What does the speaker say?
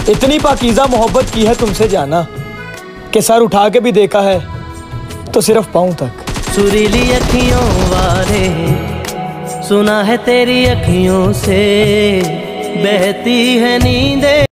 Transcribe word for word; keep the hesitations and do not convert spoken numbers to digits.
इतनी पाकीज़ा मोहब्बत की है तुमसे जाना कि सर उठा के भी देखा है तो सिर्फ पाँव तक। सुरीली अखियों वाले सुना है तेरी अखियों से बहती है नींदें।